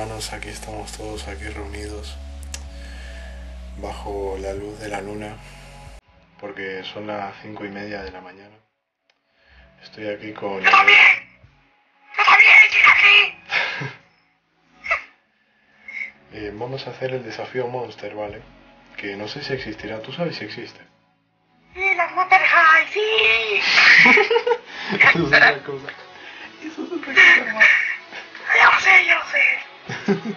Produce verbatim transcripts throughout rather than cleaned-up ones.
hermanos, aquí estamos todos aquí reunidos bajo la luz de la luna, porque son las cinco y media de la mañana. Estoy aquí con... ¡Yo también! ¡Yo también estoy aquí! eh, vamos a hacer el desafío Monster, ¿vale? Que no sé si existirá. ¿Tú sabes si existe? ¡Sí, las Monster High, sí! Eso es otra cosa. Eso es otra cosa, hermano. ¡Ya lo sé, ya lo sé!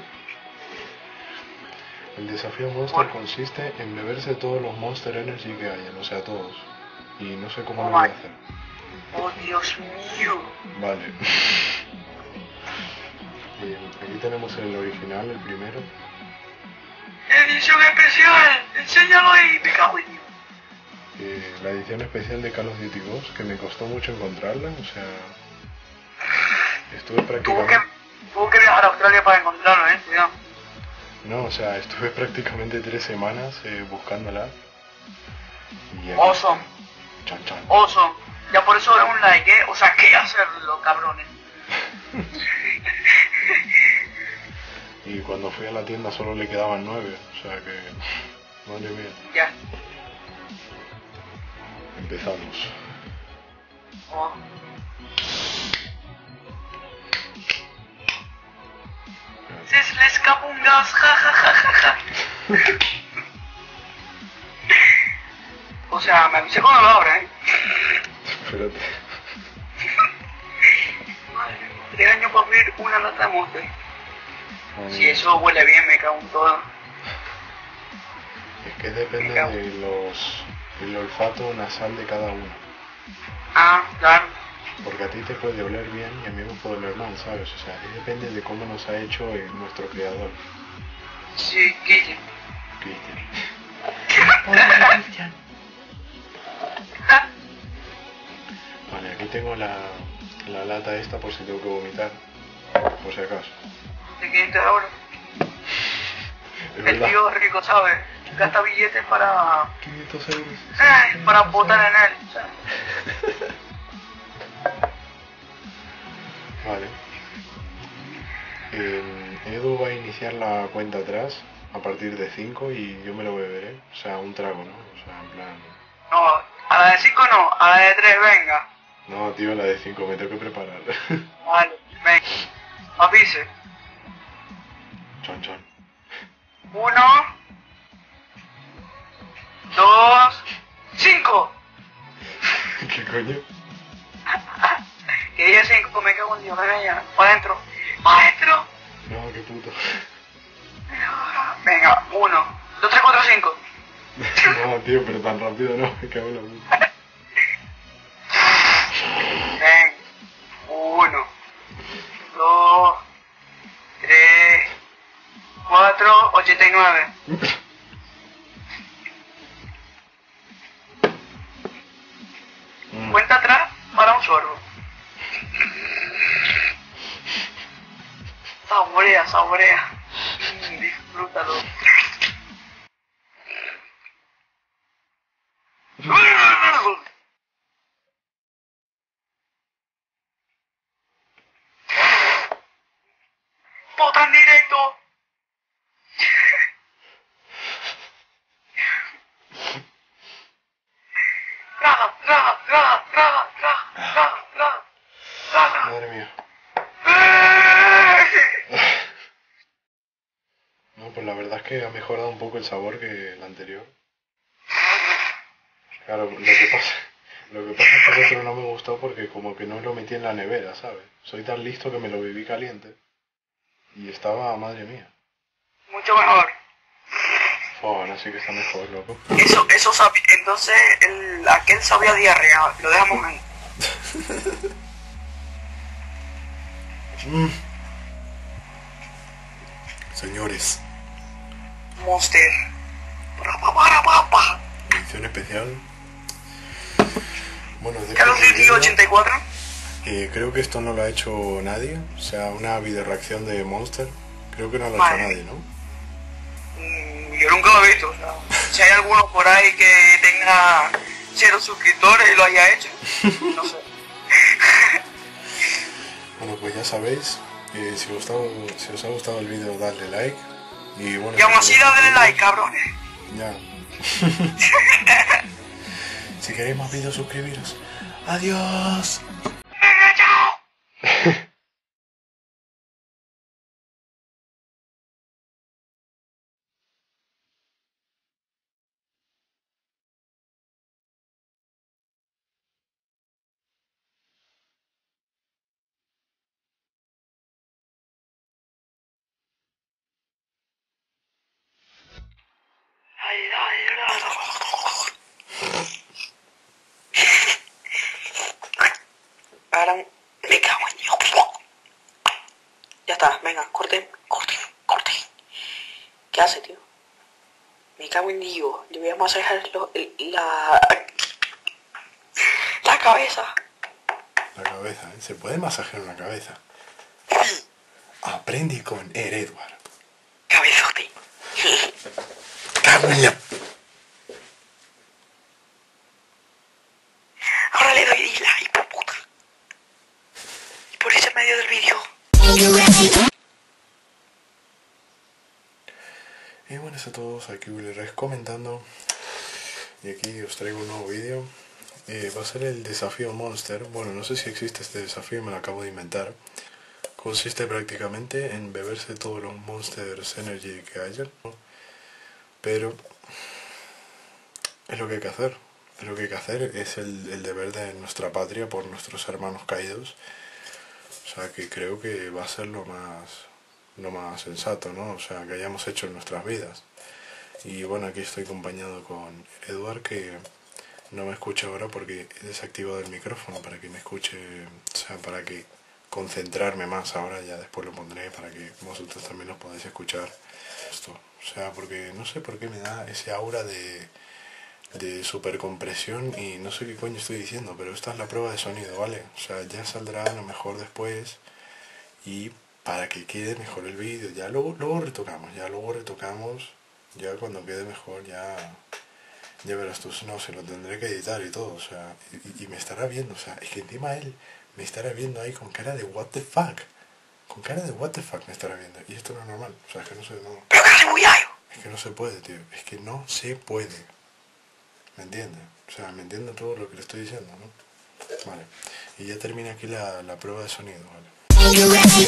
El desafío Monster consiste en beberse todos los Monster Energy que hayan, o sea, todos. Y no sé cómo Oh, lo voy a hacer. ¡Oh, Dios mío! Vale. Eh, aquí tenemos el original, el primero. ¡Edición especial! ¡Enséñalo ahí, me cago en Dios! Eh, la edición especial de Call of Duty dos, que me costó mucho encontrarla, o sea... Estuve Tuvo que, prácticamente... tuvo que viajar a Australia para encontrarlo, ¿eh? Cuidado. No, o sea, estuve prácticamente tres semanas eh, buscándola. Y aquí Awesome. está. Chan, chan. Awesome. Ya por eso es un like, ¿eh? O sea, ¿qué hacerlo, cabrones? Y cuando fui a la tienda solo le quedaban nueve, o sea que... Madre mía. Ya. Empezamos. Oh. Se le escapa un gas, ja ja ja ja ja. O sea, me avisé cuando lo abra, ¿eh? Espérate. Madre mía, tres años para abrir una lata de Monster. Madre Si mía. eso huele bien, me cago en todo. Es que depende de los... el olfato nasal de cada uno. Ah, claro. Porque a ti te puede oler bien y a mí me puede oler mal, ¿sabes? O sea, depende de cómo nos ha hecho el, nuestro creador. Sí, Guille. Cristian. Hola, Cristian. Vale, aquí tengo la, la lata esta por si tengo que vomitar. Por si acaso. De quinientos euros. Es El verdad. tío rico, ¿sabes? Gasta billetes para... quinientos euros. Eh, para votar en él, ¿sabes? Vale. Eh, Edu va a iniciar la cuenta atrás a partir de cinco y yo me lo beberé. O sea, un trago, ¿no? O sea, en plan... No, a la de cinco no, a la de tres, venga. No, tío, la de cinco me tengo que preparar. Vale, venga. Avise. Chon, chon. Uno. Dos. Cinco. ¿Qué coño? Que dije cinco, me cago en Dios, venga ya. Para adentro. Para adentro. No, qué puto. Venga, uno. Dos, tres, cuatro, cinco. No, tío, pero tan rápido no, me cago en la puta. Venga. Uno. Dos. Tres. Cuatro. Ochenta y nueve. Mm. Cuenta atrás para un sorbo. Saborea, saborea. Mm, disfrútalo. ¡Pota en directo! ¡Traga, traga, traga, traga, traga, traga, traga, traga! Madre mía. No, pues la verdad es que ha mejorado un poco el sabor que el anterior. Claro, lo que pasa, lo que pasa es que el otro no me gustó porque como que no lo metí en la nevera, ¿sabes? Soy tan listo que me lo bebí caliente. Y estaba, madre mía. Mucho mejor. Oh, ahora sí que está mejor, loco. Eso, eso sabía, entonces el, aquel sabía diarrea, lo dejamos ahí. Mm. Señores, Monster. Para, para, para, para. edición especial. Bueno, de Call of Duty ochenta y cuatro. Eh, creo que esto no lo ha hecho nadie, o sea, una videoreacción de Monster. Creo que no lo ha Vale. hecho nadie, ¿no? Mm, yo nunca lo he visto. O sea, si hay alguno por ahí que tenga cero suscriptores y lo haya hecho, no sé. Bueno, pues ya sabéis, Eh, si, os gustado, si os ha gustado el vídeo, dadle like. Y bueno, Y aún así si dadle queréis- like, cabrones. Ya. Si queréis más vídeos, suscribiros. Adiós. Venga, chao. Ay, ay, ay. Ahora me cago en Dios. Ya está, venga, corten, corten, corten. ¿Qué hace, tío? Me cago en Dios. Le voy a masajar lo- la... la cabeza. La cabeza, ¿eh? Se puede masajear una cabeza. Aprende con Ed Edward. Cabezote. Cago en la... Ahora le doy dislike, por puta. Y por ese medio del vídeo. Y bueno, eso a todos, aquí Willy Rex comentando. Y aquí os traigo un nuevo vídeo. Eh, va a ser el desafío Monster. Bueno, no sé si existe este desafío, me lo acabo de inventar. Consiste prácticamente en beberse todos los Monsters Energy que hayan, ¿no? Pero es lo que hay que hacer. Es lo que hay que hacer, es el, el deber de nuestra patria por nuestros hermanos caídos. O sea que creo que va a ser lo más, lo más sensato, ¿no? O sea, que hayamos hecho en nuestras vidas. Y bueno, aquí estoy acompañado con Eduard, que no me escucha ahora porque he desactivado el micrófono para que me escuche, o sea, para que concentrarme más ahora, ya después lo pondré para que vosotros también los podáis escuchar esto. O sea, porque no sé por qué me da ese aura de, de supercompresión y no sé qué coño estoy diciendo, pero esta es la prueba de sonido, ¿vale? O sea, ya saldrá a lo mejor después y para que quede mejor el vídeo, ya luego, luego retocamos, ya luego retocamos, ya cuando quede mejor ya... Ya verás tú, no, se lo tendré que editar y todo, o sea, y, y me estará viendo, o sea, es que encima él me estará viendo ahí con cara de what the fuck, con cara de what the fuck me estará viendo, y esto no es normal, o sea, es que no se, no, Pero que hace muy gallo. es que no se puede, tío, es que no se puede, ¿me entiendes? O sea, me entiende todo lo que le estoy diciendo, ¿no? Vale, y ya termina aquí la, la prueba de sonido, ¿vale?